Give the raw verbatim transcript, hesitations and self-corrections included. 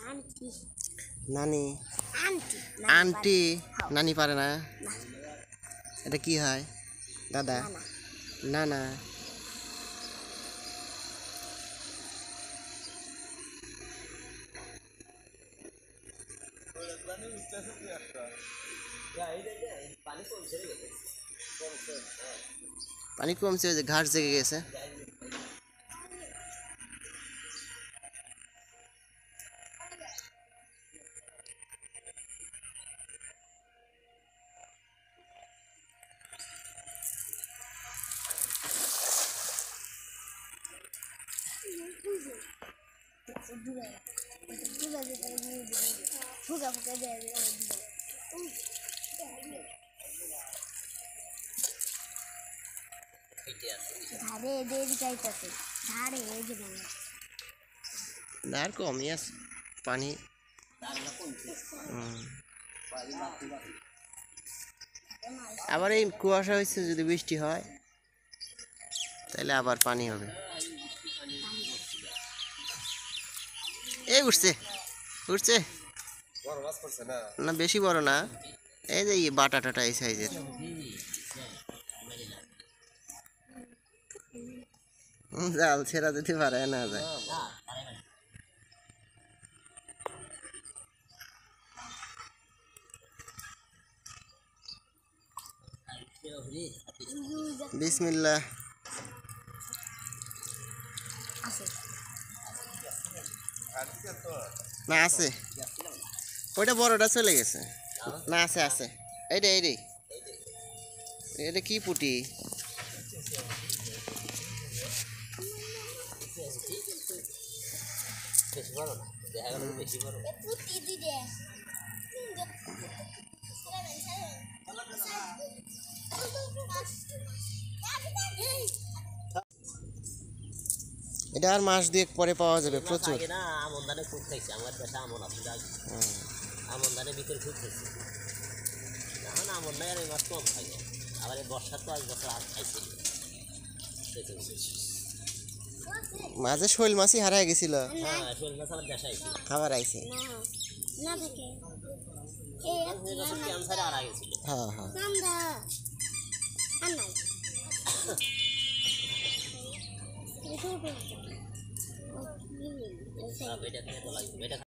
নানি আন্টি নানি পারে না এটা কি হয় দাদা না না পানি কমছে ওই যে ঘাস জেগে গেছে ধার কমই আছে পানি আবার এই কুয়াশা হয়েছে যদি বৃষ্টি হয় তাহলে আবার পানি হবে এই উঠছে উঠছে না বেশি বড় না এই যে বাটা টাটা এই সাইজের জাল ছেড়া দিতে পারে না যায় বিসমিল্লাহ না আছে ওইটা বড়টা চলে গেছে না আছে আছে এইটা এইটাই এটা কি পুটি এটা আর মাস দুয়েক পরে পাওয়া যাবে প্রচুর না আমন ধানে খুব খাইছে আমার পেশা আমন আছে আমন ধানের ভিতরে খুব খাইছে এখন আমন নাই আর এই মাছ কম খাই আবার এই বর্ষা তো আজ বছর আর খাইছিল মাঝে শৈল মাছই হারাই গেছিল হ্যাঁ শৈল মাছ আবার দেশাইছে খাবার আইছে না থাকে এই ক্যান্সারে হারা গেছিল হ্যাঁ হ্যাঁ সামদা আনাই বেটা তো লাগবে বেটা